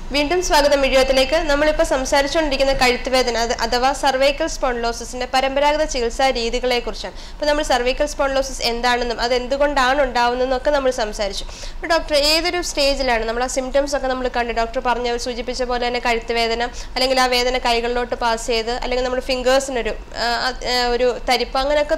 വീണ്ടും സ്വാഗതം വീഡിയോയിലേക്ക്. നമ്മളിപ്പോൾ സംസാരിച്ചുകൊണ്ടിരിക്കുന്ന കഴുത്തുവേദന അഥവാ സർവൈക്കൽ സ്പോണ്ടിലോസിന്റെ പരമ്പരാഗത ചികിത്സാ രീതികളെക്കുറിച്ചാണ്. അപ്പോൾ നമ്മൾ സർവൈക്കൽ സ്പോണ്ടിലോസിസ് എന്താണെന്നും അത് എന്തുകൊണ്ടാണ് ഉണ്ടാവുന്നതെന്നും ഒക്കെ നമ്മൾ സംസാരിച്ചു. അപ്പോൾ ഡോക്ടർ ഏതൊരു സ്റ്റേജിലാണ് നമ്മൾ ആ സിംറ്റംസ് ഒക്കെ നമ്മൾ കണ്ടു? ഡോക്ടർ സൂചിപ്പിച്ച പോലെ തന്നെ കഴുത്തുവേദന, അല്ലെങ്കിൽ ആ വേദന കൈകളിലോട്ട് പാസ് ചെയ്ത്, അല്ലെങ്കിൽ നമ്മുടെ ഫിംഗേഴ്സിനൊരു ഒരു തരിപ്പ്, അങ്ങനെയൊക്കെ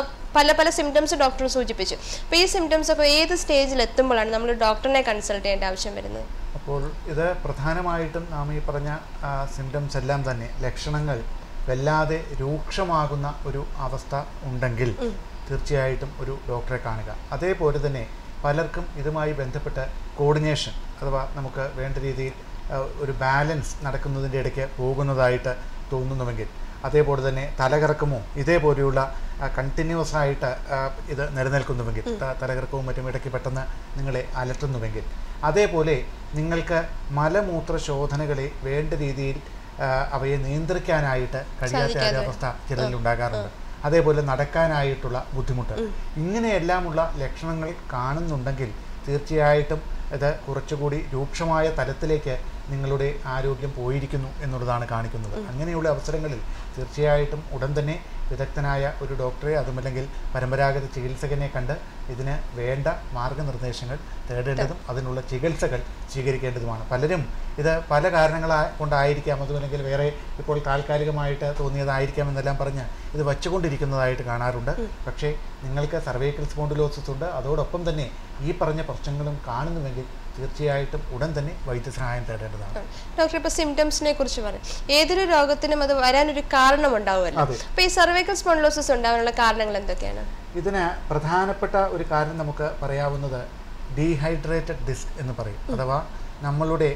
പല പല സിംറ്റംസ് ഡോക്ടർ സൂചിപ്പിച്ചു. അപ്പോൾ ഈ സിംറ്റംസ് ഒക്കെ ഏത് സ്റ്റേജിൽ എത്തുമ്പോഴാണ് നമ്മൾ ഡോക്ടറിനെ കൺസൾട്ട് ചെയ്യേണ്ട ആവശ്യം വരുന്നത്? അപ്പോൾ ഇത് പ്രധാനമായിട്ടും നാം ഈ പറഞ്ഞ സിംറ്റംസ് എല്ലാം തന്നെ ലക്ഷണങ്ങൾ വല്ലാതെ രൂക്ഷമാകുന്ന ഒരു അവസ്ഥ ഉണ്ടെങ്കിൽ തീർച്ചയായിട്ടും ഒരു ഡോക്ടറെ കാണുക. അതേപോലെ തന്നെ പലർക്കും ഇതുമായി ബന്ധപ്പെട്ട കോർഡിനേഷൻ അഥവാ നമുക്ക് വേണ്ട രീതിയിൽ ഒരു ബാലൻസ് നടക്കുന്നതിൻ്റെ ഇടയ്ക്ക് പോകുന്നതായിട്ട് തോന്നുന്നുവെങ്കിൽ, അതേപോലെ തന്നെ തലകറക്കമോ ഇതേപോലെയുള്ള കണ്ടിന്യൂസ് ആയിട്ട് ഇത് നിലനിൽക്കുന്നുവെങ്കിൽ, തലകറക്കവും മറ്റും ഇടയ്ക്ക് പെട്ടെന്ന് നിങ്ങളെ അലട്ടുന്നുവെങ്കിൽ, അതേപോലെ നിങ്ങൾക്ക് മലമൂത്ര ശോധനകളെ വേണ്ട രീതിയിൽ അവയെ നിയന്ത്രിക്കാനായിട്ട് കഴിയാത്ത ഒരവസ്ഥ ചിലരിലുണ്ടാകാറുണ്ട്. അതേപോലെ നടക്കാനായിട്ടുള്ള ബുദ്ധിമുട്ട്, ഇങ്ങനെയെല്ലാമുള്ള ലക്ഷണങ്ങൾ കാണുന്നുണ്ടെങ്കിൽ തീർച്ചയായിട്ടും ഇത് കുറച്ചുകൂടി രൂക്ഷമായ തലത്തിലേക്ക് നിങ്ങളുടെ ആരോഗ്യം പോയിരിക്കുന്നു എന്നുള്ളതാണ് കാണിക്കുന്നത്. അങ്ങനെയുള്ള അവസരങ്ങളിൽ തീർച്ചയായിട്ടും ഉടൻ തന്നെ വിദഗ്ധനായ ഒരു ഡോക്ടറെ, അതുമല്ലെങ്കിൽ പരമ്പരാഗത ചികിത്സകനെ കണ്ട് ഇതിന് വേണ്ട മാർഗനിർദ്ദേശങ്ങൾ തേടേണ്ടതും അതിനുള്ള ചികിത്സകൾ സ്വീകരിക്കേണ്ടതുമാണ്. പലരും ഇത് പല കൊണ്ടായിരിക്കാം, അതുമല്ലെങ്കിൽ വേറെ ഇപ്പോൾ താൽക്കാലികമായിട്ട് തോന്നിയതായിരിക്കാം എന്നെല്ലാം പറഞ്ഞ് ഇത് വച്ചുകൊണ്ടിരിക്കുന്നതായിട്ട് കാണാറുണ്ട്. പക്ഷേ നിങ്ങൾക്ക് സർവൈക്കൽ സ്പോണ്ടിലോസിസ് ഉണ്ട്, അതോടൊപ്പം തന്നെ ഈ പറഞ്ഞ പ്രശ്നങ്ങളും കാണുന്നുവെങ്കിൽ തീർച്ചയായിട്ടും ഉടൻ തന്നെ വൈദ്യസഹായം തേടേണ്ടതാണ്. ഡോക്ടർ, ഇപ്പോൾ സിംറ്റംസിനെ കുറിച്ച് പറയും. ഏതൊരു രോഗത്തിനും അത് വരാനൊരു കാരണം ഉണ്ടാവുമല്ലോ. അപ്പോൾ ഈ സർവൈക്കൽ സ്പോണ്ടിലോസിസ് ഉണ്ടാകാനുള്ള കാരണങ്ങൾ എന്തൊക്കെയാണ്? ഇതിന് പ്രധാനപ്പെട്ട ഒരു കാരണം നമുക്ക് പറയാവുന്നത് ഡീഹൈഡ്രേറ്റഡ് ഡിസ്ക് എന്ന് പറയും. അഥവാ നമ്മളുടെ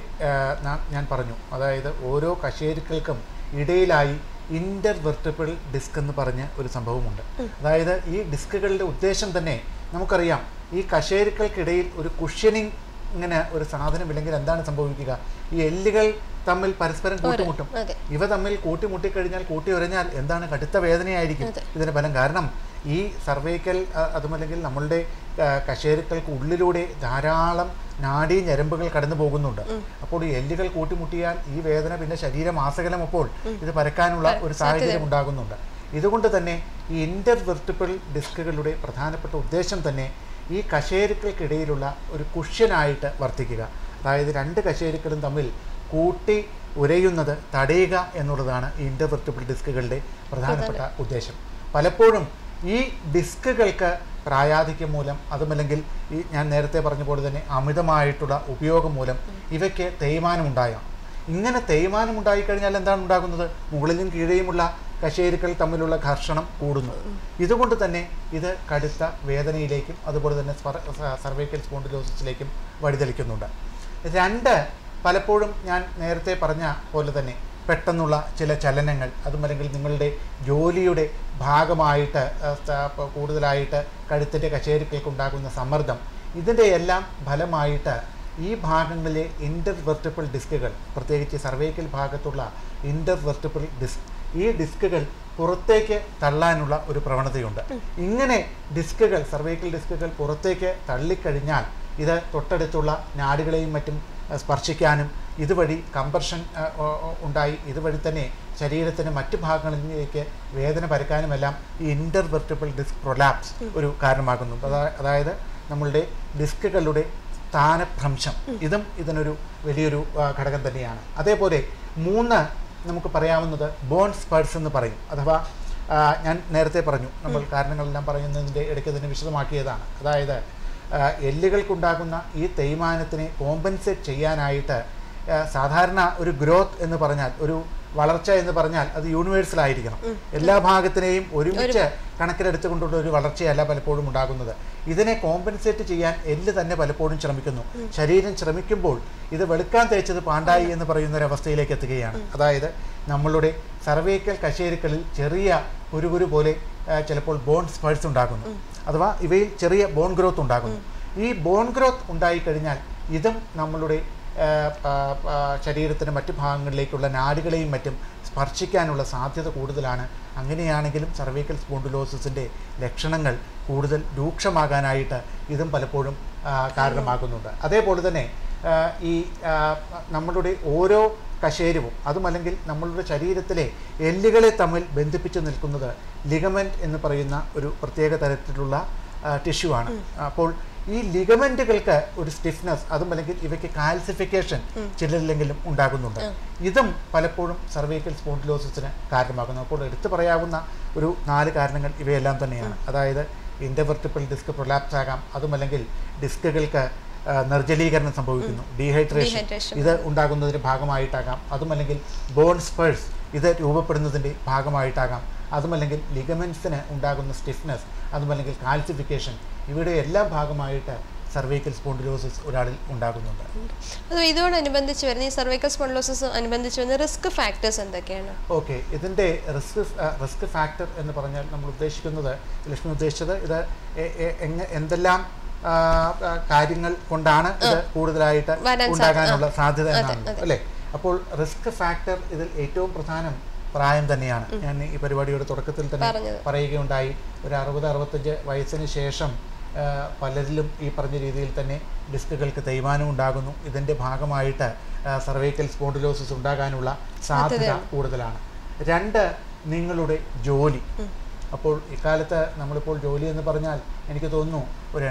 ഞാൻ പറഞ്ഞു, അതായത് ഓരോ കശേരുക്കൾക്കും ഇടയിലായി ഇന്റർവെർട്ടിബ്രൽ ഡിസ്ക് എന്ന് പറഞ്ഞ ഒരു സംഭവമുണ്ട്. അതായത് ഈ ഡിസ്കുകളുടെ ഉദ്ദേശം തന്നെ നമുക്കറിയാം. ഈ കശേരുക്കൾക്കിടയിൽ ഒരു കുഷ്യനിങ് ഇങ്ങനെ ഒരു സാധനമില്ലെങ്കിൽ എന്താണ് സംഭവിക്കുക? ഈ എല്ലുകൾ തമ്മിൽ പരസ്പരം കൂട്ടിമുട്ടും. ഇവ തമ്മിൽ കൂട്ടിമുട്ടിക്കഴിഞ്ഞാൽ, കൂട്ടി ഉരഞ്ഞാൽ എന്താണ് കടുത്ത വേദനയായിരിക്കും ഇതിന് ഫലം. കാരണം ഈ സർവൈക്കൽ അതുമല്ലെങ്കിൽ നമ്മളുടെ കശേരുക്കൾക്ക് ഉള്ളിലൂടെ ധാരാളം നാഡീ ഞരമ്പുകൾ കടന്നു പോകുന്നുണ്ട്. അപ്പോൾ ഈ എല്ലുകൾ കൂട്ടിമുട്ടിയാൽ ഈ വേദന പിന്നെ ശരീരമാസകലം അപ്പോൾ ഇത് പരക്കാനുള്ള ഒരു സാഹചര്യം ഉണ്ടാകുന്നുണ്ട്. ഇതുകൊണ്ട് തന്നെ ഈ ഇന്റർവെർട്ടിബ്രൽ ഡിസ്കുകളുടെ പ്രധാനപ്പെട്ട ഉദ്ദേശം തന്നെ ഈ കശേരുക്കൾക്കിടയിലുള്ള ഒരു കുഷ്യനായിട്ട് വർത്തിക്കുക. അതായത് രണ്ട് കശേരുക്കളും തമ്മിൽ കൂട്ടി ഉരയുന്നത് തടയുക എന്നുള്ളതാണ് ഈ ഇന്റർവെർട്ടിബ്രൽ ഡിസ്കുകളുടെ പ്രധാനപ്പെട്ട ഉദ്ദേശം. പലപ്പോഴും ഈ ഡിസ്കുകൾക്ക് പ്രായാധിക്യം മൂലം, അതുമല്ലെങ്കിൽ ഈ ഞാൻ നേരത്തെ പറഞ്ഞ പോലെ തന്നെ അമിതമായിട്ടുള്ള ഉപയോഗം മൂലം ഇവയ്ക്ക് തേയ്മാനമുണ്ടാകാം. ഇങ്ങനെ തേയ്മാനമുണ്ടായിക്കഴിഞ്ഞാൽ എന്താണ് ഉണ്ടാകുന്നത്? മുകളിലും കീഴെയുമുള്ള കശേരുക്കൾ തമ്മിലുള്ള ഘർഷണം കൂടുന്നു. ഇതുകൊണ്ട് തന്നെ ഇത് കടുത്ത വേദനയിലേക്കും അതുപോലെ തന്നെ സർവൈക്കൽ സ്പോണ്ടിലോസിസിലേക്കും വഴിതെളിക്കുന്നുണ്ട്. രണ്ട്, പലപ്പോഴും ഞാൻ നേരത്തെ പറഞ്ഞ പോലെ തന്നെ പെട്ടെന്നുള്ള ചില ചലനങ്ങൾ, അതുമല്ലെങ്കിൽ നിങ്ങളുടെ ജോലിയുടെ ഭാഗമായിട്ട് കൂടുതലായിട്ട് കഴുത്തിൻ്റെ കശേരുക്കൾക്കുണ്ടാകുന്ന സമ്മർദ്ദം, ഇതിൻ്റെ എല്ലാം ഫലമായിട്ട് ഈ ഭാഗങ്ങളിലെ ഇന്റർവെർട്ടിബ്രൽ ഡിസ്കുകൾ, പ്രത്യേകിച്ച് സർവൈക്കൽ ഭാഗത്തുള്ള ഇന്റർവെർട്ടിബ്രൽ ഡിസ്ക്, ഈ ഡിസ്കുകൾ പുറത്തേക്ക് തള്ളാനുള്ള ഒരു പ്രവണതയുണ്ട്. ഇങ്ങനെ ഡിസ്കുകൾ, സർവൈക്കൽ ഡിസ്കുകൾ പുറത്തേക്ക് തള്ളിക്കഴിഞ്ഞാൽ ഇത് തൊട്ടടുത്തുള്ള നാഡികളെയും മറ്റും സ്പർശിക്കാനും ഇതുവഴി കംപ്രഷൻ ഉണ്ടായി ഇതുവഴി തന്നെ ശരീരത്തിന് മറ്റു ഭാഗങ്ങളിലേക്ക് വേദന പരക്കാനുമെല്ലാം ഈ ഇന്റർവെർട്ടിബ്രൽ ഡിസ്ക് പ്രൊലാപ്സ് ഒരു കാരണമാകുന്നു. അതായത് നമ്മളുടെ ഡിസ്കുകളുടെ സ്ഥാനഭ്രംശം, ഇതും ഇതിനൊരു വലിയൊരു ഘടകം തന്നെയാണ്. അതേപോലെ മൂന്ന്, നമുക്ക് പറയാവുന്നത് ബോൺ സ്പേർസ് എന്ന് പറയും. അഥവാ ഞാൻ നേരത്തെ പറഞ്ഞു, നമ്മൾ കാരണങ്ങളെല്ലാം പറയുന്നതിൻ്റെ ഇടയ്ക്ക് തന്നെ വിശദമാക്കിയതാണ്. അതായത് എല്ലുകൾക്കുണ്ടാകുന്ന ഈ തേയ്മാനത്തിനെ കോമ്പൻസേറ്റ് ചെയ്യാനായിട്ട് സാധാരണ ഒരു ഗ്രോത്ത് എന്ന് പറഞ്ഞാൽ, ഒരു വളർച്ച എന്ന് പറഞ്ഞാൽ അത് യൂണിവേഴ്സൽ ആയിരിക്കണം. എല്ലാ ഭാഗത്തിനെയും ഒരുമിച്ച് കണക്കിലെടുത്തുകൊണ്ടുള്ള ഒരു വളർച്ചയല്ല പലപ്പോഴും ഉണ്ടാകുന്നത്. ഇതിനെ കോമ്പൻസേറ്റ് ചെയ്യാൻ എല്ല് തന്നെ പലപ്പോഴും ശ്രമിക്കുന്നു. ശരീരം ശ്രമിക്കുമ്പോൾ ഇത് വെളുക്കാൻ തേച്ചത് പാണ്ടായി എന്ന് പറയുന്ന ഒരവസ്ഥയിലേക്ക് എത്തുകയാണ്. അതായത് നമ്മളുടെ സർവൈക്കൽ കശേരുക്കളിൽ ചെറിയ കുരുകുരു പോലെ ചിലപ്പോൾ ബോൺ സ്പേഴ്സ് ഉണ്ടാകുന്നു, അഥവാ ഇവയിൽ ചെറിയ ബോൺ ഗ്രോത്ത് ഉണ്ടാകുന്നു. ഈ ബോൺ ഗ്രോത്ത് ഉണ്ടായിക്കഴിഞ്ഞാൽ ഇതും നമ്മളുടെ ശരീരത്തിൻ്റെ മറ്റു ഭാഗങ്ങളിലേക്കുള്ള നാടുകളെയും മറ്റും സ്പർശിക്കാനുള്ള സാധ്യത കൂടുതലാണ്. അങ്ങനെയാണെങ്കിലും സർവൈക്കൽ സ്പോണ്ടിലോസിസിൻ്റെ ലക്ഷണങ്ങൾ കൂടുതൽ രൂക്ഷമാകാനായിട്ട് ഇതും പലപ്പോഴും കാരണമാകുന്നുണ്ട്. അതേപോലെ തന്നെ ഈ നമ്മളുടെ ഓരോ കശേരുവും അതുമല്ലെങ്കിൽ നമ്മളുടെ ശരീരത്തിലെ എല്ലുകളെ തമ്മിൽ ബന്ധിപ്പിച്ച് നിൽക്കുന്നത് ലിഗമെൻറ്റ് എന്ന് പറയുന്ന ഒരു പ്രത്യേക തരത്തിലുള്ള ടിഷ്യൂ ആണ്. അപ്പോൾ ഈ ലിഗമെൻറ്റുകൾക്ക് ഒരു സ്റ്റിഫ്നെസ് അതുമല്ലെങ്കിൽ ഇവയ്ക്ക് കാൽസിഫിക്കേഷൻ ചിലരിലെങ്കിലും ഉണ്ടാകുന്നുണ്ട്. ഇതും പലപ്പോഴും സർവൈക്കൽ സ്പോണ്ടിലോസിസിന് കാരണമാകുന്നു. അപ്പോൾ എടുത്തു പറയാവുന്ന ഒരു 4 കാരണങ്ങൾ ഇവയെല്ലാം തന്നെയാണ്. അതായത് ഇൻ്റർവെർട്ടിബിൾ ഡിസ്ക് പ്രൊലാപ്സ് ആകാം, അതുമല്ലെങ്കിൽ ഡിസ്കുകൾക്ക് നിർജ്ജലീകരണം സംഭവിക്കുന്നു, ഡീഹൈഡ്രേഷൻ ഇത് ഉണ്ടാകുന്നതിൻ്റെ ഭാഗമായിട്ടാകാം, അതുമല്ലെങ്കിൽ ബോൺ സ്പേഴ്സ് ഇത് രൂപപ്പെടുന്നതിൻ്റെ ഭാഗമായിട്ടാകാം, അതുമല്ലെങ്കിൽ ലിഗമെൻറ്റ്സിന് ഉണ്ടാകുന്ന സ്റ്റിഫ്നെസ്, അതുമല്ലെങ്കിൽ കാൽസിഫിക്കേഷൻ ഇവയുടെ എല്ലാം ഭാഗമായിട്ട് സർവൈക്കൽ സ്പോണ്ടിലോസിസ് ഒരാളിൽ ഉണ്ടാകുന്നുണ്ട്. അത് ഇതോടനുബന്ധിച്ച് വരുന്ന ഈ സർവൈക്കൽ സ്പോണ്ടിലോസിസ് അനുബന്ധിച്ച് വരുന്ന റിസ്ക് ഫാക്ടേഴ്സ് എന്തൊക്കെയാണ്? ഓക്കെ, ഇതിൻ്റെ റിസ്ക് ഫാക്ടർ എന്ന് പറഞ്ഞാൽ നമ്മൾ ഉദ്ദേശിക്കുന്നത്, ലക്ഷ്മി ഉദ്ദേശിച്ചത് ഇത് എന്തെല്ലാം കാര്യങ്ങൾ കൊണ്ടാണ് ഇത് കൂടുതലായിട്ട് ഉണ്ടാകാനുള്ള സാധ്യത എന്നാണ് അല്ലേ? അപ്പോൾ റിസ്ക് ഫാക്ടർ ഇതിൽ ഏറ്റവും പ്രധാനം പ്രായം തന്നെയാണ്. ഞാൻ ഈ പരിപാടിയുടെ തുടക്കത്തിൽ തന്നെ പറയുകയുണ്ടായി, ഒരു 60-65 വയസ്സിന് ശേഷം പലരിലും ഈ പറഞ്ഞ രീതിയിൽ തന്നെ ഡിസ്കുകൾക്ക് തേയ്മാനം ഉണ്ടാകുന്നു. ഇതിൻ്റെ ഭാഗമായിട്ട് സർവൈക്കൽ സ്പോണ്ടിലോസിസ് ഉണ്ടാകാനുള്ള സാധ്യത കൂടുതലാണ്. 2, നിങ്ങളുടെ ജോലി. അപ്പോൾ ഇക്കാലത്ത് നമ്മളിപ്പോൾ ജോലി എന്ന് പറഞ്ഞാൽ എനിക്ക് തോന്നുന്നു ഒരു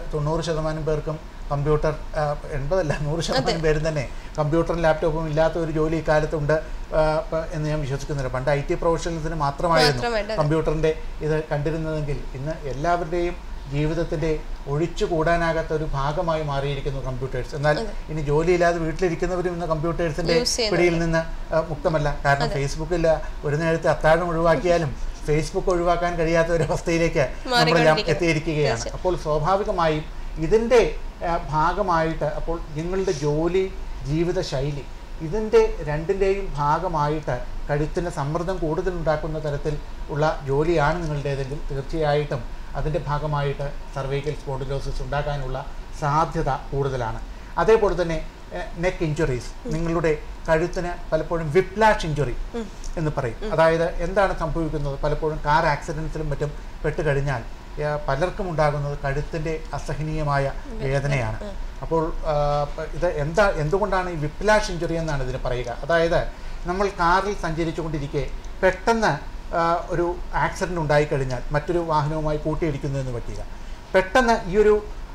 80-90% പേർക്കും കമ്പ്യൂട്ടർ, 80 അല്ല 100% പേരും തന്നെ കമ്പ്യൂട്ടറും ലാപ്ടോപ്പും ഇല്ലാത്ത ഒരു ജോലി ഇക്കാലത്തുണ്ട് എന്ന് ഞാൻ വിശ്വസിക്കുന്നില്ല. പണ്ട് IT പ്രൊഫഷണൽസിന് മാത്രമായിരുന്നു കമ്പ്യൂട്ടറിൻ്റെ ഇത് കണ്ടിരുന്നതെങ്കിൽ ഇന്ന് എല്ലാവരുടെയും ജീവിതത്തിൻ്റെ ഒഴിച്ചുകൂടാനാകാത്ത ഒരു ഭാഗമായി മാറിയിരിക്കുന്നു കമ്പ്യൂട്ടേഴ്സ്. എന്നാൽ ഇനി ജോലിയില്ലാതെ വീട്ടിലിരിക്കുന്നവരും ഇന്ന് കമ്പ്യൂട്ടേഴ്സിൻ്റെ പിടിയിൽ നിന്ന് മുക്തമല്ല. കാരണം ഫേസ്ബുക്കിൽ ഒരു നേരത്തെ അത്താഴം ഒഴിവാക്കിയാലും ഫേസ്ബുക്ക് ഒഴിവാക്കാൻ കഴിയാത്ത ഒരവസ്ഥയിലേക്ക് നമ്മളെല്ലാം എത്തിയിരിക്കുകയാണ്. അപ്പോൾ സ്വാഭാവികമായും ഇതിൻ്റെ ഭാഗമായിട്ട് അപ്പോൾ നിങ്ങളുടെ ജോലി, ജീവിതശൈലി ഇതിൻ്റെ രണ്ടിൻ്റെയും ഭാഗമായിട്ട് കഴുത്തിന് സമ്മർദ്ദം കൂടുതലുണ്ടാക്കുന്ന തരത്തിൽ ഉള്ള ജോലിയാണ് നിങ്ങളുടേതെങ്കിൽ തീർച്ചയായിട്ടും അതിൻ്റെ ഭാഗമായിട്ട് സർവൈക്കൽ സ്പോണ്ടിലോസിസ് ഉണ്ടാകാനുള്ള സാധ്യത കൂടുതലാണ്. അതേപോലെ തന്നെ നെക്ക് ഇഞ്ചുറീസ്, നിങ്ങളുടെ കഴുത്തിന് പലപ്പോഴും വിപ്ലാഷ് ഇഞ്ചുറി എന്ന് പറയും. അതായത് എന്താണ് സംഭവിക്കുന്നത്, പലപ്പോഴും കാർ ആക്സിഡൻസിലും മറ്റും പെട്ടുകഴിഞ്ഞാൽ പലർക്കും ഉണ്ടാകുന്നത് കഴുത്തിൻ്റെ അസഹനീയമായ വേദനയാണ്. അപ്പോൾ ഇത് എന്തുകൊണ്ടാണ് ഈ വിപ്ലാഷ് ഇഞ്ചുറി എന്നാണ് ഇതിന് പറയുക. അതായത് നമ്മൾ കാറിൽ സഞ്ചരിച്ചു കൊണ്ടിരിക്കെ പെട്ടെന്ന് ഒരു ആക്സിഡൻറ്റ് ഉണ്ടായിക്കഴിഞ്ഞാൽ മറ്റൊരു വാഹനവുമായി കൂട്ടിയിടിക്കുന്നതെന്ന് പറ്റുക, പെട്ടെന്ന് ഈ ഒരു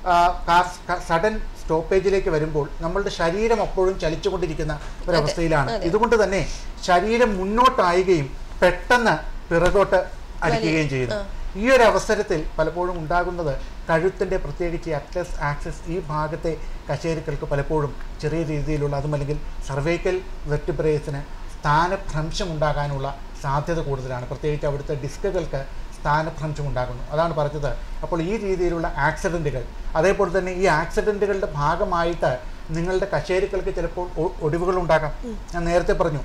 കാർ സഡൻ സ്റ്റോപ്പേജിലേക്ക് വരുമ്പോൾ നമ്മളുടെ ശരീരം അപ്പോഴും ചലിച്ചുകൊണ്ടിരിക്കുന്ന ഒരവസ്ഥയിലാണ്. ഇതുകൊണ്ട് തന്നെ ശരീരം മുന്നോട്ടായുകയും പെട്ടെന്ന് പിറകോട്ട് അടിക്കുകയും ചെയ്യുന്നു. ഈ ഒരു അവസരത്തിൽ പലപ്പോഴും ഉണ്ടാകുന്നത് കഴുത്തിൻ്റെ പ്രത്യേകിച്ച് അറ്റ്ലസ് ആക്സിസ് ഈ ഭാഗത്തെ കശേരുക്കൾക്ക് പലപ്പോഴും ചെറിയ രീതിയിലുള്ള അതുമല്ലെങ്കിൽ സർവൈക്കൽ വെർട്ടിബ്രേസിന് സ്ഥാനഭ്രംശം ഉണ്ടാകാനുള്ള സാധ്യത കൂടുതലാണ്. പ്രത്യേകിച്ച് അവിടുത്തെ ഡിസ്കുകൾക്ക് സ്ഥാനഭ്രംശം ഉണ്ടാകുന്നു. അതാണ് പറഞ്ഞത്. അപ്പോൾ ഈ രീതിയിലുള്ള ആക്സിഡൻറ്റുകൾ, അതേപോലെ തന്നെ ഈ ആക്സിഡൻറ്റുകളുടെ ഭാഗമായിട്ട് നിങ്ങളുടെ കശേരുക്കൾക്ക് ചിലപ്പോൾ ഒടിവുകൾ ഉണ്ടാകാം. ഞാൻ നേരത്തെ പറഞ്ഞു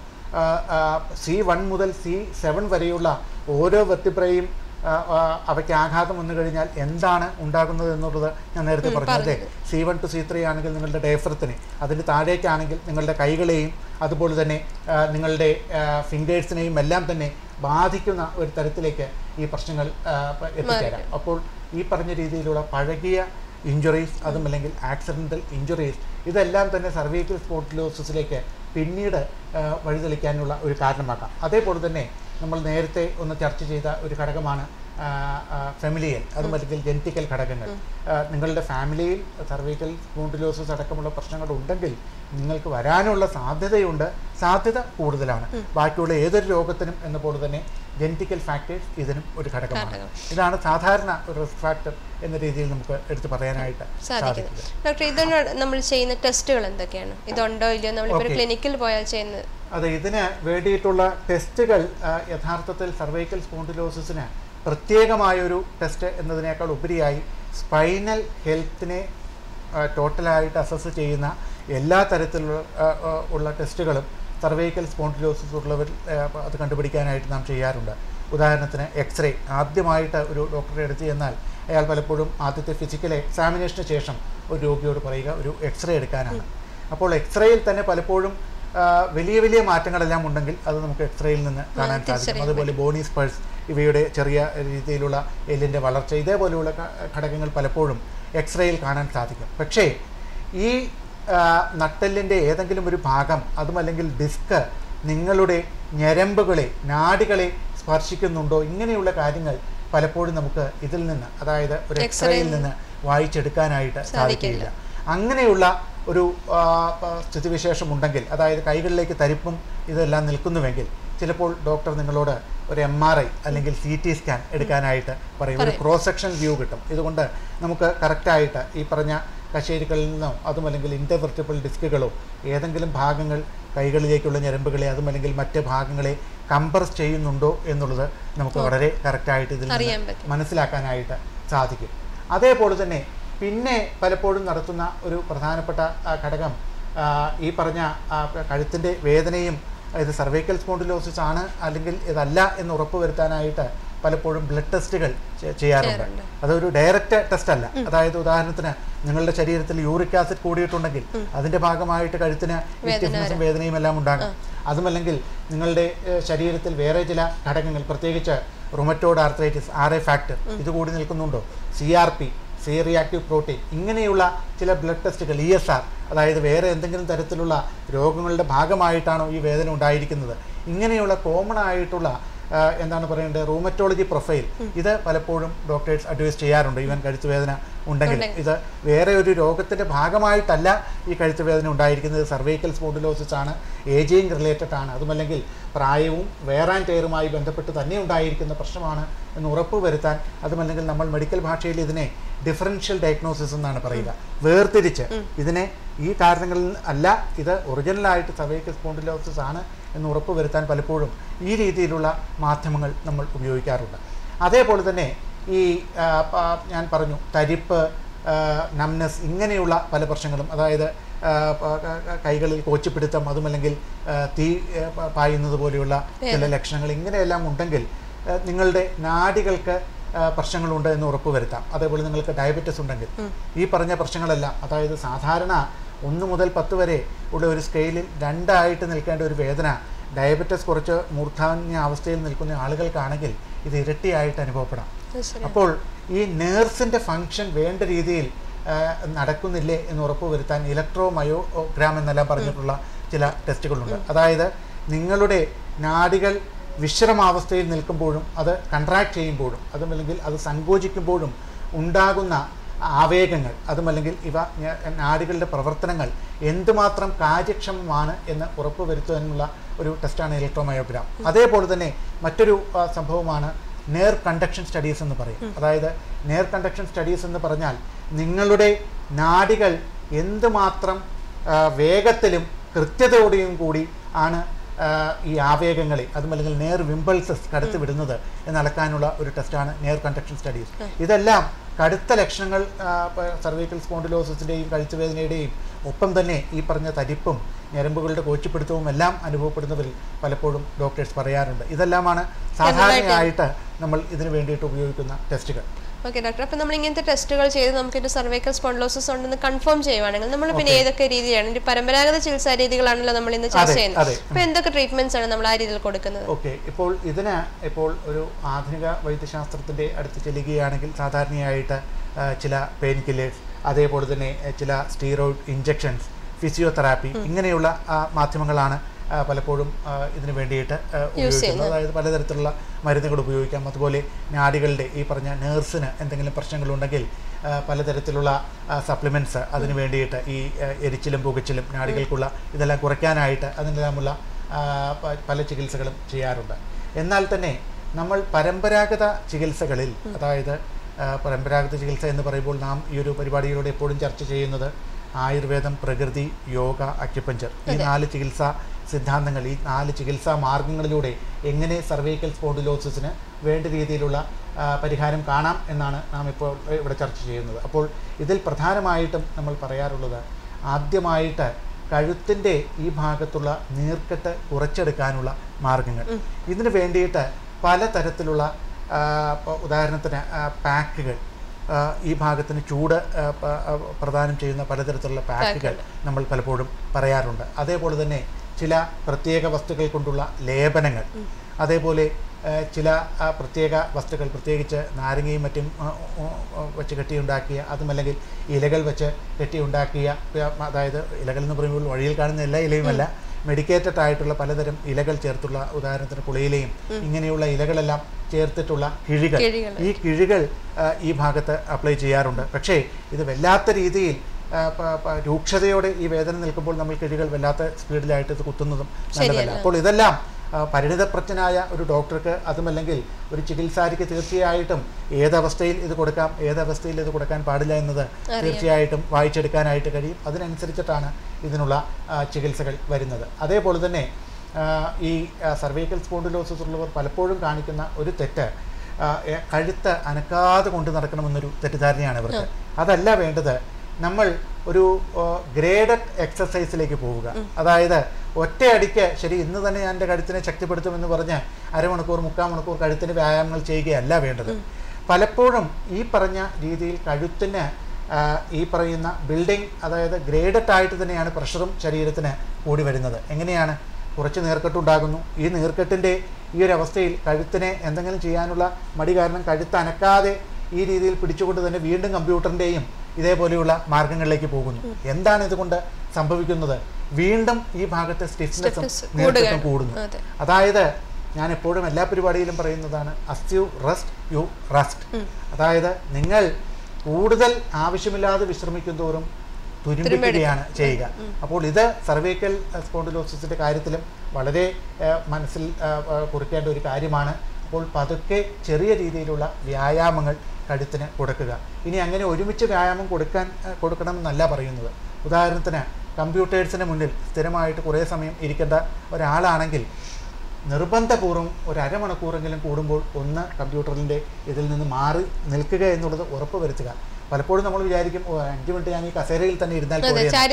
C1 മുതൽ C7 വരെയുള്ള ഓരോ വെർട്ടിബ്രയും അവയ്ക്ക് ആഘാതം വന്നു കഴിഞ്ഞാൽ എന്താണ് ഉണ്ടാകുന്നത് എന്നുള്ളത് ഞാൻ നേരത്തെ പറഞ്ഞു. അതെ, C1 to C3 ആണെങ്കിൽ നിങ്ങളുടെ ഡയഫ്രത്തിന്, അതിൻ്റെ താഴേക്കാണെങ്കിൽ നിങ്ങളുടെ കൈകളെയും അതുപോലെ തന്നെ നിങ്ങളുടെ ഫിംഗേഴ്സിനെയും എല്ലാം തന്നെ ബാധിക്കുന്ന ഒരു തരത്തിലേക്ക് ഈ പ്രശ്നങ്ങൾ എത്തിച്ചേരാം. അപ്പോൾ ഈ പറഞ്ഞ രീതിയിലുള്ള പഴകിയ ഇഞ്ചുറീസ് അതുമല്ലെങ്കിൽ ആക്സിഡൻ്റൽ ഇഞ്ചുറീസ് ഇതെല്ലാം തന്നെ സർവൈക്കൽ സ്പോണ്ടിലോസിസിലേക്ക് പിന്നീട് വഴിതെളിക്കാനുള്ള ഒരു കാരണമാക്കാം. അതേപോലെ തന്നെ നമ്മൾ നേരത്തെ ഒന്ന് ചർച്ച ചെയ്ത ഒരു ഘടകമാണ് ഫെമിലിയൽ അതുമല്ലെങ്കിൽ ജെനറ്റിക്കൽ ഘടകങ്ങൾ. നിങ്ങളുടെ ഫാമിലിയിൽ സർവൈക്കൽ സ്പോണ്ടിലോസിസ് അടക്കമുള്ള പ്രശ്നങ്ങൾ ഉണ്ടെങ്കിൽ നിങ്ങൾക്ക് വരാനുള്ള സാധ്യത കൂടുതലാണ്. ബാക്കിയുള്ള ഏതൊരു രോഗത്തിനും എന്ന പോലെ തന്നെ ജെനറ്റിക്കൽ ഫാക്ടേഴ്സ് ഇതിനും ഒരു ഘടകമാണ്. ഇതാണ് സാധാരണ ഒരു റിസ്ക് ഫാക്ടർ എന്ന രീതിയിൽ നമുക്ക് എടുത്തു പറയാനായിട്ട് സാധിക്കും. ഡോക്ടർ, ഇതിന് നമ്മൾ ചെയ്യുന്ന ടെസ്റ്റുകൾ എന്തൊക്കെയാണ്? ഇതുണ്ടോ ഇല്ലയോ നമ്മൾ ക്ലിനിക്കിൽ പോയാൽ ചെയ്യുന്നത്? അതെ, ഇതിന് വേണ്ടിയിട്ടുള്ള ടെസ്റ്റുകൾ യഥാർത്ഥത്തിൽ സർവൈക്കൽ സ്പോണ്ടിലോസിസിന് പ്രത്യേകമായൊരു ടെസ്റ്റ് എന്നതിനേക്കാൾ ഉപരിയായി സ്പൈനൽ ഹെൽത്തിനെ ടോട്ടലായിട്ട് അസസ് ചെയ്യുന്ന എല്ലാ തരത്തിലുള്ള ടെസ്റ്റുകളും സർവൈക്കൽ സ്പോണ്ടിലോസിസ് ഉള്ളവർ അത് കണ്ടുപിടിക്കാനായിട്ട് നാം ചെയ്യാറുണ്ട്. ഉദാഹരണത്തിന് എക്സ്റേ. ആദ്യമായിട്ട് ഒരു ഡോക്ടറെ അടുത്ത് ചെന്നാൽ അയാൾ പലപ്പോഴും ആദ്യത്തെ ഫിസിക്കൽ എക്സാമിനേഷന് ശേഷം ഒരു രോഗിയോട് പറയുക ഒരു എക്സ്റേ എടുക്കാനാണ്. അപ്പോൾ എക്സ്റേയിൽ തന്നെ പലപ്പോഴും വലിയ മാറ്റങ്ങളെല്ലാം ഉണ്ടെങ്കിൽ അത് നമുക്ക് എക്സ്റേയിൽ നിന്ന് കാണാൻ സാധിക്കും. അതുപോലെ ബോണി സ്പേഴ്സ്, ഇവയുടെ ചെറിയ രീതിയിലുള്ള എല്ലിൻ്റെ വളർച്ച, ഇതേപോലെയുള്ള ഘടകങ്ങൾ പലപ്പോഴും എക്സ്റേയിൽ കാണാൻ സാധിക്കും. പക്ഷേ ഈ നട്ടെല്ലിൻ്റെ ഏതെങ്കിലും ഒരു ഭാഗം അതുമല്ലെങ്കിൽ ഡിസ്ക് നിങ്ങളുടെ ഞരമ്പുകളെ നാഡികളെ സ്പർശിക്കുന്നുണ്ടോ, ഇങ്ങനെയുള്ള കാര്യങ്ങൾ പലപ്പോഴും നമുക്ക് ഇതിൽ നിന്ന്, അതായത് ഒരു എക്സ്റേയിൽ നിന്ന് വായിച്ചെടുക്കാനായിട്ട് സാധിക്കില്ല. അങ്ങനെയുള്ള ഒരു സ്ഥിതിവിശേഷം ഉണ്ടെങ്കിൽ, അതായത് കൈകളിലേക്ക് തരിപ്പും ഇതെല്ലാം നിൽക്കുന്നുവെങ്കിൽ ചിലപ്പോൾ ഡോക്ടർ നിങ്ങളോട് ഒരു MRI അല്ലെങ്കിൽ CT സ്കാൻ എടുക്കാനായിട്ട് പറയും. ഒരു ക്രോസ് സെക്ഷൻ വ്യൂ കിട്ടും. ഇതുകൊണ്ട് നമുക്ക് കറക്റ്റായിട്ട് ഈ പറഞ്ഞ കശേരുക്കളിൽ നിന്നോ അതുമല്ലെങ്കിൽ ഇന്റർവെർട്ടിബിൾ ഡിസ്കുകളോ ഏതെങ്കിലും ഭാഗങ്ങൾ കൈകളിലേക്കുള്ള ഞരമ്പുകളെ അതുമല്ലെങ്കിൽ മറ്റ് ഭാഗങ്ങളെ കംപ്രസ് ചെയ്യുന്നുണ്ടോ എന്നുള്ളത് നമുക്ക് വളരെ കറക്റ്റായിട്ട് ഇതിൽ മനസ്സിലാക്കാനായിട്ട് സാധിക്കും. അതേപോലെ തന്നെ പിന്നെ പലപ്പോഴും നടത്തുന്ന ഒരു പ്രധാനപ്പെട്ട ഘടകം ഈ പറഞ്ഞ കഴുത്തിൻ്റെ വേദനയും ഇത് സർവൈക്കൽ സ്പോണ്ടിലോസിസ് ആണ് അല്ലെങ്കിൽ ഇതല്ല എന്ന് ഉറപ്പുവരുത്താനായിട്ട് പലപ്പോഴും ബ്ലഡ് ടെസ്റ്റുകൾ ചെയ്യാറുണ്ട്. അതൊരു ഡയറക്റ്റ് ടെസ്റ്റ് അല്ല. അതായത് ഉദാഹരണത്തിന് നിങ്ങളുടെ ശരീരത്തിൽ യൂറിക് ആസിഡ് കൂടിയിട്ടുണ്ടെങ്കിൽ അതിൻ്റെ ഭാഗമായിട്ട് കഴുത്തിന് സ്റ്റിഫ്നെസ്സും വേദനയും എല്ലാം ഉണ്ടാകും. അതുമല്ലെങ്കിൽ നിങ്ങളുടെ ശരീരത്തിൽ വേറെ ചില ഘടകങ്ങൾ, പ്രത്യേകിച്ച് റുമറ്റോയ്ഡ് ആർത്രൈറ്റിസ്, RA ഫാക്ടർ ഇത് കൂടി നിൽക്കുന്നുണ്ടോ, CRP സി റിയാക്റ്റീവ് പ്രോട്ടീൻ, ഇങ്ങനെയുള്ള ചില ബ്ലഡ് ടെസ്റ്റുകൾ, ESR, അതായത് വേറെ എന്തെങ്കിലും തരത്തിലുള്ള രോഗങ്ങളുടെ ഭാഗമായിട്ടാണോ ഈ വേദന ഉണ്ടായിരിക്കുന്നത്, ഇങ്ങനെയുള്ള കോമൺ ആയിട്ടുള്ള എന്താണ് പറയേണ്ടത് റൂമറ്റോളജി പ്രൊഫൈൽ ഇത് പലപ്പോഴും ഡോക്ടേഴ്സ് അഡ്വൈസ് ചെയ്യാറുണ്ട്. ഈവൻ കഴുത്തുവേദന ഉണ്ടെങ്കിൽ ഇത് വേറെ ഒരു രോഗത്തിൻ്റെ ഭാഗമായിട്ടല്ല ഈ കഴുത്തുവേദന ഉണ്ടായിരിക്കുന്നത്, സർവൈക്കൽ സ്പോണ്ടിലോസിസ് ആണ്, ഏജിങ് റിലേറ്റഡ് ആണ്, അതുമല്ലെങ്കിൽ പ്രായവും വെയർ ആൻഡ് ടയറുമായി ബന്ധപ്പെട്ട് തന്നെ ഉണ്ടായിരിക്കുന്ന പ്രശ്നമാണ് എന്ന് ഉറപ്പ് വരുത്താൻ, അതുമല്ലെങ്കിൽ നമ്മൾ മെഡിക്കൽ ഭാഷയിൽ ഇതിനെ ഡിഫറൻഷ്യൽ ഡയഗ്നോസിസ് എന്നാണ് പറയുക, വേർതിരിച്ച് ഇതിനെ ഈ കാരണങ്ങളിൽ അല്ല, ഇത് ഒറിജിനലായിട്ട് സർവൈക്കൽ സ്പോണ്ടിലോസിസ് ആണ് എന്ന് ഉറപ്പ് വരുത്താൻ പലപ്പോഴും ഈ രീതിയിലുള്ള മാധ്യമങ്ങൾ നമ്മൾ ഉപയോഗിക്കാറുണ്ട്. അതേപോലെ തന്നെ ഈ ഞാൻ പറഞ്ഞു തരിപ്പ്, നംനെസ്, ഇങ്ങനെയുള്ള പല പ്രശ്നങ്ങളും, അതായത് കൈകളിൽ കോച്ചിപ്പിടുത്തം, അതുമല്ലെങ്കിൽ തീ പായുന്നത് പോലെയുള്ള ചില ലക്ഷണങ്ങൾ ഇങ്ങനെയെല്ലാം ഉണ്ടെങ്കിൽ നിങ്ങളുടെ നാഡികൾക്ക് പ്രശ്നങ്ങളുണ്ട് എന്ന് ഉറപ്പ് വരുത്താം. അതേപോലെ നിങ്ങൾക്ക് ഡയബറ്റിസ് ഉണ്ടെങ്കിൽ ഈ പറഞ്ഞ പ്രശ്നങ്ങളെല്ലാം, അതായത് സാധാരണ 1 മുതൽ 10 വരെ ഉള്ള ഒരു സ്കെയിലിൽ 2 ആയിട്ട് നിൽക്കേണ്ട ഒരു വേദന ഡയബറ്റിസ് കുറച്ച് മൂർധാന്യ അവസ്ഥയിൽ നിൽക്കുന്ന ആളുകൾക്കാണെങ്കിൽ ഇത് ഇരട്ടിയായിട്ട് അനുഭവപ്പെടാം. അപ്പോൾ ഈ നേഴ്സിൻ്റെ ഫങ്ഷൻ വേണ്ട രീതിയിൽ നടക്കുന്നില്ലേ എന്ന് ഉറപ്പ് വരുത്താൻ ഇലക്ട്രോമയോഗ്രാം എന്നെല്ലാം പറഞ്ഞിട്ടുള്ള ചില ടെസ്റ്റുകളുണ്ട്. അതായത് നിങ്ങളുടെ നാഡികൾ വിശ്രമാവസ്ഥയിൽ നിൽക്കുമ്പോഴും അത് കൺട്രാക്ട് ചെയ്യുമ്പോഴും അതുമല്ലെങ്കിൽ അത് സങ്കോചിക്കുമ്പോഴും ഉണ്ടാകുന്ന ആവേഗങ്ങൾ, അതുമല്ലെങ്കിൽ ഇവ നാഡികളുടെ പ്രവർത്തനങ്ങൾ എന്തുമാത്രം കാര്യക്ഷമമാണ് എന്ന് ഉറപ്പുവരുത്തുവാനുള്ള ഒരു ടെസ്റ്റാണ് ഇലക്ട്രോമയോഗ്രാം. അതേപോലെ തന്നെ മറ്റൊരു സംഭവമാണ് നെയർ കണ്ടക്ഷൻ സ്റ്റഡീസ് എന്ന് പറയും. അതായത് നെയർ കണ്ടക്ഷൻ സ്റ്റഡീസ് എന്ന് പറഞ്ഞാൽ നിങ്ങളുടെ നാഡികൾ എന്തുമാത്രം വേഗത്തിലും കൃത്യതയോടെയും കൂടി ആണ് ഈ ആവേഗങ്ങളെ അതുമല്ലെങ്കിൽ നെയർ വിമ്പൾസസ് കടത്തിവിടുന്നത് എന്നളക്കാനുള്ള ഒരു ടെസ്റ്റാണ് നെയർ കണ്ടക്ഷൻ സ്റ്റഡീസ്. ഇതെല്ലാം കടുത്ത ലക്ഷണങ്ങൾ സർവൈക്കൽ സ്പോണ്ടിലോസിസിൻ്റെയും കഴുത്തുവേദനയുടെയും ഒപ്പം തന്നെ ഈ പറഞ്ഞ തരിപ്പും ഞരമ്പുകളുടെ കോച്ചിപ്പിടുത്തവും എല്ലാം അനുഭവപ്പെടുന്നവരിൽ പലപ്പോഴും ഡോക്ടേഴ്സ് പറയാറുണ്ട്. ഇതെല്ലാമാണ് സാധാരണയായിട്ട് നമ്മൾ ഇതിനു വേണ്ടിയിട്ട് ഉപയോഗിക്കുന്ന ടെസ്റ്റുകൾ. ഓക്കെ ഡോക്ടർ, അപ്പോൾ നമ്മൾ ഇങ്ങനത്തെ ടെസ്റ്റുകൾ ചെയ്ത് നമുക്കിത് സർവൈക്കൽ സ്പോണ്ടിലോസിസ് ഉണ്ടെന്ന് കൺഫേം ചെയ്യുവാണെങ്കിൽ നമ്മൾ പിന്നെ ഏതൊക്കെ രീതിയാണ്, ഒരു പരമ്പരാഗത ചികിത്സാ രീതികളാണല്ലോ നമ്മൾ ഇന്ന് ചർച്ച ചെയ്യുന്നത്, അപ്പോൾ എന്തൊക്കെ ട്രീറ്റ്മെന്റ്സ് ആണ് നമ്മൾ ആ രീതിയിൽ കൊടുക്കുന്നത്? ഓക്കെ, ഇപ്പോൾ ഒരു ആധുനിക വൈദ്യശാസ്ത്രത്തിൻ്റെ അടുത്ത് ചെല്ലുകയാണെങ്കിൽ സാധാരണയായിട്ട് ചില പെയിൻ കില്ലേഴ്സ്, അതേപോലെ തന്നെ ചില സ്റ്റീറോയിഡ് ഇഞ്ചക്ഷൻസ്, ഫിസിയോതെറാപ്പി, ഇങ്ങനെയുള്ള മാധ്യമങ്ങളാണ് പലപ്പോഴും ഇതിന് വേണ്ടിയിട്ട് ഉപയോഗിക്കുന്നത്. അതായത് പലതരത്തിലുള്ള മരുന്നുകൾ ഉപയോഗിക്കാം. അതുപോലെ നാഡികളുടെ ഈ പറഞ്ഞ നേഴ്സിന് എന്തെങ്കിലും പ്രശ്നങ്ങളുണ്ടെങ്കിൽ പലതരത്തിലുള്ള സപ്ലിമെൻറ്റ്സ് അതിന് വേണ്ടിയിട്ട് ഈ എരിച്ചിലും പുകച്ചിലും നാഡികൾക്കുള്ള ഇതെല്ലാം കുറയ്ക്കാനായിട്ട് അതിനെല്ലാമുള്ള പല ചികിത്സകളും ചെയ്യാറുണ്ട്. എന്നാൽ തന്നെ നമ്മൾ പരമ്പരാഗത ചികിത്സകളിൽ, അതായത് പരമ്പരാഗത ചികിത്സ എന്ന് പറയുമ്പോൾ നാം ഈ ഒരു പരിപാടിയിലൂടെ എപ്പോഴും ചർച്ച ചെയ്യുന്നത് ആയുർവേദം, പ്രകൃതി, യോഗ, അക്യുപഞ്ചർ, ഈ 4 ചികിത്സാ സിദ്ധാന്തങ്ങൾ, ഈ 4 ചികിത്സാ മാർഗങ്ങളിലൂടെ എങ്ങനെ സർവൈക്കൽ സ്പോണ്ടിലോസിസിന് വേണ്ട രീതിയിലുള്ള പരിഹാരം കാണാം എന്നാണ് നാം ഇപ്പോൾ ഇവിടെ ചർച്ച ചെയ്യുന്നത്. അപ്പോൾ ഇതിൽ പ്രധാനമായിട്ടും നമ്മൾ പറയാറുള്ളത് ആദ്യമായിട്ട് കഴുത്തിൻ്റെ ഈ ഭാഗത്തുള്ള നീർക്കെട്ട് കുറച്ചെടുക്കാനുള്ള മാർഗങ്ങൾ. ഇതിന് വേണ്ടിയിട്ട് പലതരത്തിലുള്ള ഉദാഹരണത്തിന് പാക്കുകൾ, ഈ ഭാഗത്തിന് ചൂട് പ്രദാനം ചെയ്യുന്ന പലതരത്തിലുള്ള പാക്കുകൾ നമ്മൾ പലപ്പോഴും പറയാറുണ്ട്. അതേപോലെ തന്നെ ചില പ്രത്യേക വസ്തുക്കൾ കൊണ്ടുള്ള ലേപനങ്ങൾ, അതേപോലെ ചില പ്രത്യേക വസ്തുക്കൾ, പ്രത്യേകിച്ച് നാരങ്ങയും മറ്റും വെച്ച് കെട്ടിയുണ്ടാക്കിയ, അതുമല്ലെങ്കിൽ ഇലകൾ വെച്ച് കെട്ടിയുണ്ടാക്കിയ, അതായത് ഇലകൾ എന്ന് പറയുമ്പോൾ വഴിയിൽ കാണുന്ന എല്ലാ ഇലയുമല്ല, മെഡിക്കേറ്റഡ് ആയിട്ടുള്ള പലതരം ഇലകൾ ചേർത്തുള്ള, ഉദാഹരണത്തിന് പുളിയിലയും ഇങ്ങനെയുള്ള ഇലകളെല്ലാം ചേർത്തിട്ടുള്ള കിഴികൾ, ഈ കിഴികൾ ഈ ഭാഗത്ത് അപ്ലൈ ചെയ്യാറുണ്ട്. പക്ഷേ ഇത് വല്ലാത്ത രീതിയിൽ രൂക്ഷതയോടെ ഈ വേദന നിൽക്കുമ്പോൾ നമ്മൾ കിഴികൾ വല്ലാത്ത സ്പീഡിലായിട്ട് ഇത് കുത്തുന്നതും നല്ലതല്ല. അപ്പോൾ ഇതെല്ലാം പരിണിതപ്രജ്ഞനായ ഒരു ഡോക്ടർക്ക്, അതുമല്ലെങ്കിൽ ഒരു ചികിത്സാരിക്ക് തീർച്ചയായിട്ടും ഏതവസ്ഥയിൽ ഇത് കൊടുക്കാം, ഏതവസ്ഥയിൽ ഇത് കൊടുക്കാൻ പാടില്ല എന്നത് തീർച്ചയായിട്ടും വായിച്ചെടുക്കാനായിട്ട് കഴിയും. അതിനനുസരിച്ചിട്ടാണ് ഇതിനുള്ള ചികിത്സകൾ വരുന്നത്. അതേപോലെ തന്നെ ഈ സർവൈക്കൽ സ്പോണ്ടിലോസിസ് ഉള്ളവർ പലപ്പോഴും കാണിക്കുന്ന ഒരു തെറ്റ്, കഴുത്ത് അനക്കാതെ കൊണ്ട് നടക്കണമെന്നൊരു തെറ്റിദ്ധാരണയാണ് ഇവർക്ക്. അതല്ല വേണ്ടത്. നമ്മൾ ഒരു ഗ്രേഡഡ് എക്സസൈസിലേക്ക് പോവുക. അതായത് ഒറ്റയടിക്ക് ശരി ഇന്ന് തന്നെ ഞാൻ എൻ്റെ കഴുത്തിനെ ശക്തിപ്പെടുത്തുമെന്ന് പറഞ്ഞ് അരമണിക്കൂർ 3/4 മണിക്കൂർ കഴുത്തിന് വ്യായാമങ്ങൾ ചെയ്യുകയല്ല വേണ്ടത്. പലപ്പോഴും ഈ പറഞ്ഞ രീതിയിൽ കഴുത്തിന് ഈ പറയുന്ന ബിൽഡിംഗ്, അതായത് ഗ്രേഡഡ് ആയിട്ട് തന്നെയാണ് പ്രഷറും ശരീരത്തിന് കൂടി വരുന്നത്. എങ്ങനെയാണ്? കുറച്ച് നീർക്കെട്ടുണ്ടാകുന്നു. ഈ നീർക്കെട്ടിൻ്റെ ഈ ഒരു അവസ്ഥയിൽ കഴുത്തിനെ എന്തെങ്കിലും ചെയ്യാനുള്ള മടി കാരണം കഴുത്ത് അനക്കാതെ ഈ രീതിയിൽ പിടിച്ചുകൊണ്ട് തന്നെ വീണ്ടും കമ്പ്യൂട്ടറിൻ്റെയും ഇതേപോലെയുള്ള മാർഗങ്ങളിലേക്ക് പോകുന്നു. എന്താണ് ഇതുകൊണ്ട് സംഭവിക്കുന്നത്? വീണ്ടും ഈ ഭാഗത്തെ സ്റ്റിഫ്നെസ്സും നീർക്കെട്ടും കൂടുന്നു. അതായത് ഞാൻ എപ്പോഴും എല്ലാ പരിപാടിയിലും പറയുന്നതാണ്, as you rest you rest. അതായത് നിങ്ങൾ കൂടുതൽ ആവശ്യമില്ലാതെ വിശ്രമിക്കും തോറും തുരുമ്പിക്കുകയാണ് ചെയ്യുക. അപ്പോൾ ഇത് സർവൈക്കൽ സ്പോണ്ടിലോസിസിൻ്റെ കാര്യത്തിലും വളരെ മനസ്സിൽ കുറിക്കേണ്ട ഒരു കാര്യമാണ്. അപ്പോൾ പതുക്കെ ചെറിയ രീതിയിലുള്ള വ്യായാമങ്ങൾ കഴുത്തിന് കൊടുക്കുക. ഇനി അങ്ങനെ ഒരുമിച്ച് വ്യായാമം കൊടുക്കണമെന്നല്ല പറയുന്നത്. ഉദാഹരണത്തിന് കമ്പ്യൂട്ടേഴ്സിന് മുന്നിൽ സ്ഥിരമായിട്ട് കുറേ സമയം ഇരിക്കേണ്ട ഒരാളാണെങ്കിൽ നിർബന്ധപൂർവ്വം ഒരു അരമണിക്കൂറെങ്കിലും കൂടുമ്പോൾ ഒന്ന് കമ്പ്യൂട്ടറിൻ്റെ ഇതിൽ നിന്ന് മാറി നിൽക്കുക എന്നുള്ളത് ഉറപ്പ് വരുത്തുക. പലപ്പോഴും നമ്മൾ വിചാരിക്കും 5 മിനിറ്റ് ഞാൻ ഈ കസേരയിൽ തന്നെ ഇരുന്നാൽ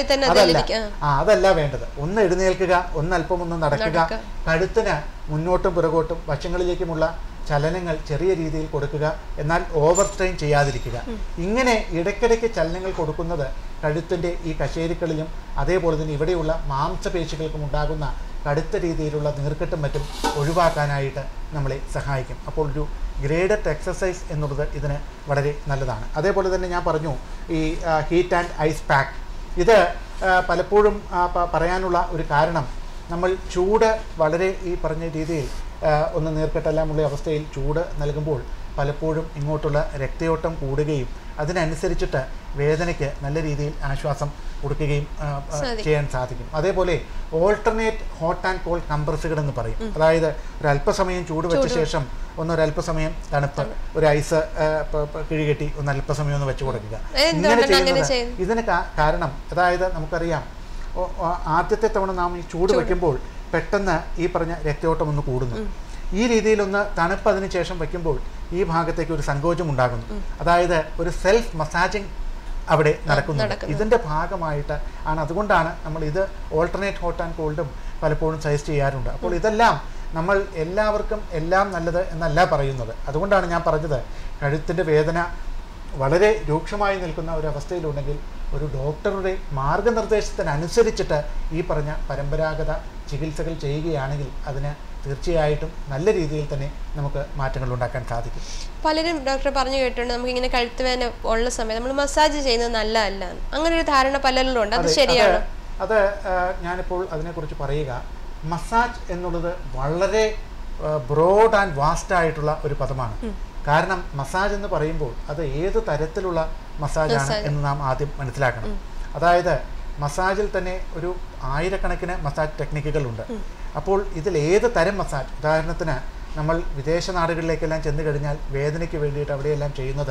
അതല്ല വേണ്ടത്. ഒന്ന് എഴുന്നേൽക്കുക, അല്പം ഒന്ന് നടക്കുക, കഴുത്തിന് മുന്നോട്ടും പുറകോട്ടും വശങ്ങളിലേക്കുമുള്ള ചലനങ്ങൾ ചെറിയ രീതിയിൽ കൊടുക്കുക, എന്നാൽ ഓവർ സ്ട്രെയിൻ ചെയ്യാതിരിക്കുക. ഇങ്ങനെ ഇടയ്ക്കിടയ്ക്ക് ചലനങ്ങൾ കൊടുക്കുന്നത് കഴുത്തിൻ്റെ ഈ കശേരുക്കളിലും അതേപോലെ തന്നെ ഇവിടെയുള്ള മാംസപേശികൾക്കും ഉണ്ടാകുന്ന കടുത്ത രീതിയിലുള്ള നീർക്കെട്ടും മറ്റും ഒഴിവാക്കാനായിട്ട് നമ്മളെ സഹായിക്കും. അപ്പോൾ ഒരു ഗ്രേഡഡ് എക്സസൈസ് എന്നുള്ളത് ഇതിന് വളരെ നല്ലതാണ്. അതേപോലെ തന്നെ ഞാൻ പറഞ്ഞു ഈ ഹീറ്റ് ആൻഡ് ഐസ് പാക്ക്. ഇത് പലപ്പോഴും പറയാനുള്ള ഒരു കാരണം, നമ്മൾ ചൂട് വളരെ ഈ പറഞ്ഞ രീതിയിൽ ഒന്ന് നീർക്കെട്ടെല്ലാമുള്ള അവസ്ഥയിൽ ചൂട് നൽകുമ്പോൾ പലപ്പോഴും ഇങ്ങോട്ടുള്ള രക്തയോട്ടം കൂടുകയും അതിനനുസരിച്ചിട്ട് വേദനയ്ക്ക് നല്ല രീതിയിൽ ആശ്വാസം കൊടുക്കുകയും ചെയ്യാൻ സാധിക്കും. അതേപോലെ ഓൾട്ടർനേറ്റ് ഹോട്ട് ആൻഡ് കോൾഡ് കംപ്രസുകൾ എന്ന് പറയും. അതായത് ഒരല്പസമയം ചൂട് വെച്ച ശേഷം ഒരല്പസമയം തണുപ്പ്, ഒരു ഐസ് കിഴികെട്ടി അല്പസമയം ഒന്ന് വെച്ച് കൊടുക്കുക. ഇങ്ങനെ ചെയ്യുന്നത് ഇതിന് കാരണം, അതായത് നമുക്കറിയാം ആദ്യത്തെ തവണ നാം ഈ ചൂട് വയ്ക്കുമ്പോൾ പെട്ടെന്ന് ഈ പറഞ്ഞ രക്തയോട്ടം ഒന്ന് കൂടുന്നു. ഈ രീതിയിലൊന്ന് തണുപ്പ് അതിന് ശേഷം വയ്ക്കുമ്പോൾ ഈ ഭാഗത്തേക്ക് ഒരു സങ്കോചം ഉണ്ടാകുന്നു. അതായത് ഒരു സെൽഫ് മസാജിങ് അവിടെ നടക്കുന്നുണ്ട്. ഇതിൻ്റെ ഭാഗമായിട്ട് ആണ്. അതുകൊണ്ടാണ് നമ്മൾ ഇത് ഓൾട്ടർനേറ്റ് ഹോട്ട് ആൻഡ് കോൾഡും പലപ്പോഴും സജസ്റ്റ് ചെയ്യാറുണ്ട്. അപ്പോൾ ഇതെല്ലാം നമ്മൾ എല്ലാവർക്കും എല്ലാം നല്ലത് എന്നല്ല പറയുന്നത്. അതുകൊണ്ടാണ് ഞാൻ പറഞ്ഞത്, കഴുത്തിൻ്റെ വേദന വളരെ രൂക്ഷമായി നിൽക്കുന്ന ഒരു അവസ്ഥയിലുണ്ടെങ്കിൽ ഒരു ഡോക്ടറുടെ മാർഗനിർദ്ദേശത്തിനനുസരിച്ചിട്ട് ഈ പറഞ്ഞ പരമ്പരാഗത ചികിത്സകൾ ചെയ്യുകയാണെങ്കിൽ അതിന് തീർച്ചയായിട്ടും നല്ല രീതിയിൽ തന്നെ നമുക്ക് മാറ്റങ്ങൾ ഉണ്ടാക്കാൻ സാധിക്കും. പലരും ഡോക്ടർ പറഞ്ഞു കേട്ടിട്ടുണ്ട്, നമുക്കിങ്ങനെ കഴുത്ത് വേദന ഉള്ള സമയത്ത് നമ്മൾ മസാജ് ചെയ്യുന്നത് നല്ലതല്ല, അങ്ങനെ ഒരു ധാരണ പലരിലും ഉണ്ട്. അത് ശരിയാണ്? അത് ഞാനിപ്പോൾ അതിനെക്കുറിച്ച് പറയുക. മസാജ് എന്നുള്ളത് വളരെ ബ്രോഡ് ആൻഡ് വാസ്റ്റ് ആയിട്ടുള്ള ഒരു പദമാണ്. കാരണം മസാജ് എന്ന് പറയുമ്പോൾ അത് ഏത് തരത്തിലുള്ള മസാജാണ് എന്ന് നാം ആദ്യം മനസ്സിലാക്കണം. അതായത് മസാജിൽ തന്നെ ഒരു ആയിരക്കണക്കിന് മസാജ് ടെക്നിക്കുകളുണ്ട്. അപ്പോൾ ഇതിൽ ഏത് തരം മസാജ്, ഉദാഹരണത്തിന് നമ്മൾ വിദേശ നാടുകളിലേക്കെല്ലാം ചെന്ന് കഴിഞ്ഞാൽ വേദനയ്ക്ക് വേണ്ടിയിട്ട് അവിടെയെല്ലാം ചെയ്യുന്നത്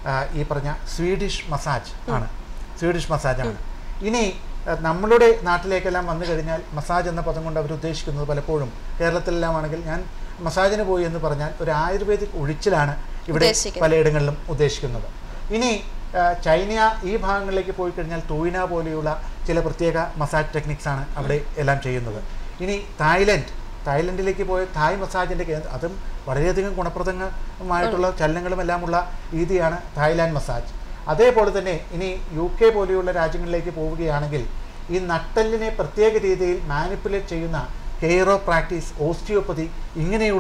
ഈ പറഞ്ഞ സ്വീഡിഷ് മസാജാണ്. ഇനി നമ്മളുടെ നാട്ടിലേക്കെല്ലാം വന്നു കഴിഞ്ഞാൽ മസാജ് എന്ന പദം കൊണ്ട് അവർ ഉദ്ദേശിക്കുന്നത് പലപ്പോഴും കേരളത്തിലെല്ലാം ആണെങ്കിൽ ഞാൻ മസാജിന് പോയി എന്ന് പറഞ്ഞാൽ ഒരു ആയുർവേദിക് ഒഴിച്ചിലാണ് ഇവിടെ പലയിടങ്ങളിലും ഉദ്ദേശിക്കുന്നത്. ഇനി ചൈന ഈ ഭാഗങ്ങളിലേക്ക് പോയി കഴിഞ്ഞാൽ തൂയിന പോലെയുള്ള ചില പ്രത്യേക മസാജ് ടെക്നിക്സാണ് അവിടെ എല്ലാം ചെയ്യുന്നത്. ഇനി തായ്ലൻഡിലേക്ക് പോയ തായ് മസാജിൻ്റെ അതും വളരെയധികം ഗുണപ്രദമായിട്ടുള്ള ചലനങ്ങളുമെല്ലാമുള്ള രീതിയാണ് തായ്ലാൻഡ് മസാജ്. അതേപോലെ തന്നെ ഇനി UK പോലെയുള്ള രാജ്യങ്ങളിലേക്ക് പോവുകയാണെങ്കിൽ ഈ നട്ടെല്ലിനെ പ്രത്യേക രീതിയിൽ മാനിപ്പുലേറ്റ് ചെയ്യുന്ന കെയറോ പ്രാക്ടീസ്, ഓസ്റ്റിയോപ്പതി ഇങ്ങനെയുള്ള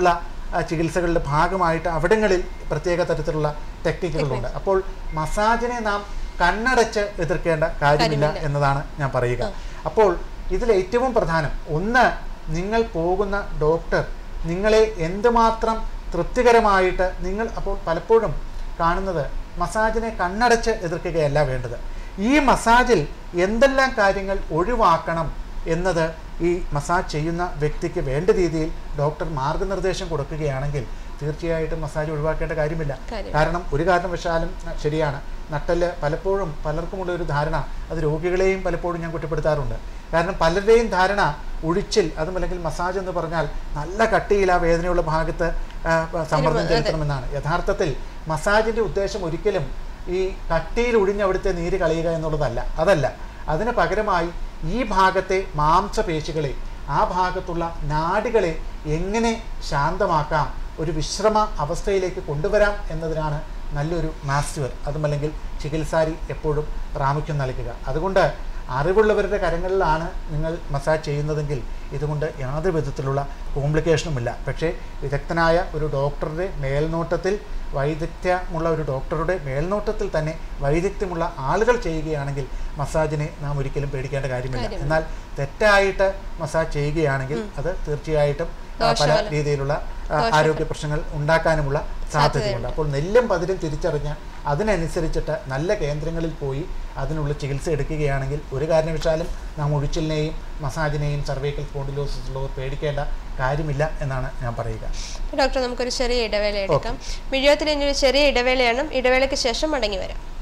ചികിത്സകളുടെ ഭാഗമായിട്ട് അവിടങ്ങളിൽ പ്രത്യേക തരത്തിലുള്ള ടെക്നിക്കുകളുണ്ട്. അപ്പോൾ മസാജിനെ നാം കണ്ണടച്ച് എതിർക്കേണ്ട കാര്യമില്ല എന്നതാണ് ഞാൻ പറയുക. അപ്പോൾ ഇതിൽ ഏറ്റവും പ്രധാനം ഒന്ന്, നിങ്ങൾ പോകുന്ന ഡോക്ടർ നിങ്ങളെ എന്തുമാത്രം തൃപ്തികരമായിട്ട് അപ്പോൾ പലപ്പോഴും കാണുന്നത് മസാജിനെ കണ്ണടച്ച് എതിർക്കുകയല്ല വേണ്ടത്. ഈ മസാജിൽ എന്തെല്ലാം കാര്യങ്ങൾ ഒഴിവാക്കണം എന്നത് ഈ മസാജ് ചെയ്യുന്ന വ്യക്തിക്ക് വേണ്ട രീതിയിൽ ഡോക്ടർ മാർഗനിർദ്ദേശം കൊടുക്കുകയാണെങ്കിൽ തീർച്ചയായിട്ടും മസാജ് ഒഴിവാക്കേണ്ട കാര്യമില്ല. കാരണം ഒരു കാരണവശാലും ശരിയാണ്, നട്ടല് പലപ്പോഴും പലർക്കുമുള്ള ഒരു ധാരണ, അത് രോഗികളെയും പലപ്പോഴും ഞാൻ കുറ്റപ്പെടുത്താറുണ്ട്. കാരണം പലരുടെയും ധാരണ ഒഴിച്ചിൽ, അതും അല്ലെങ്കിൽ മസാജ് എന്ന് പറഞ്ഞാൽ നല്ല കട്ടിയിൽ ആ വേദനയുള്ള ഭാഗത്ത് സമ്മർദ്ദം ചെലുത്തണമെന്നാണ്. യഥാർത്ഥത്തിൽ മസാജിൻ്റെ ഉദ്ദേശം ഒരിക്കലും ഈ കട്ടിയിൽ ഒഴിഞ്ഞ് അവിടുത്തെ നീര് കളയുക എന്നുള്ളതല്ല. അതല്ല, അതിന് പകരമായി ഈ ഭാഗത്തെ മാംസപേശികളെ, ആ ഭാഗത്തുള്ള നാഡികളെ എങ്ങനെ ശാന്തമാക്കാം, ഒരു വിശ്രമ അവസ്ഥയിലേക്ക് കൊണ്ടുവരാം എന്നതിനാണ് നല്ലൊരു മാസ്റ്റർ, അതുമല്ലെങ്കിൽ ചികിത്സാരി എപ്പോഴും പ്രാമുഖ്യം നൽകുക. അതുകൊണ്ട് അറിവുള്ളവരുടെ കരങ്ങളിലാണ് നിങ്ങൾ മസാജ് ചെയ്യുന്നതെങ്കിൽ ഇതുകൊണ്ട് യാതൊരു വിധത്തിലുള്ള കോംപ്ലിക്കേഷനുമില്ല. പക്ഷേ വിദഗ്ധനായ ഒരു ഡോക്ടറുടെ മേൽനോട്ടത്തിൽ, വൈദഗ്ധ്യമുള്ള ഒരു ഡോക്ടറുടെ മേൽനോട്ടത്തിൽ തന്നെ വൈദഗ്ധ്യമുള്ള ആളുകൾ ചെയ്യുകയാണെങ്കിൽ മസാജിനെ നാം ഒരിക്കലും പേടിക്കേണ്ട കാര്യമില്ല. എന്നാൽ തെറ്റായിട്ട് മസാജ് ചെയ്യുകയാണെങ്കിൽ അത് തീർച്ചയായിട്ടും പല രീതിയിലുള്ള ആരോഗ്യ പ്രശ്നങ്ങൾ ഉണ്ടാക്കാനുമുള്ള സാധ്യതയുണ്ട്. അപ്പോൾ നെല്ലും പതിരും തിരിച്ചറിഞ്ഞ് അതിനനുസരിച്ചിട്ട് നല്ല കേന്ദ്രങ്ങളിൽ പോയി അതിനുള്ള ചികിത്സ എടുക്കുകയാണെങ്കിൽ ഒരു കാരണവശാലും നാം ഒഴിച്ചിലിനെയും മസാജിനെയും സർവൈക്കൽ സ്പോണ്ടിലോസിസ് ഉള്ളവർ പേടിക്കേണ്ട കാര്യമില്ല എന്നാണ് ഞാൻ പറയുക. ഡോക്ടർ, നമുക്കൊരു ചെറിയ ഇടവേള എടുക്കാം. മിഴിയോത്തിൽ ഇനി ഒരു ചെറിയ ഇടവേളയാണ്. ഇടവേളയ്ക്ക് ശേഷം മടങ്ങി വരാം.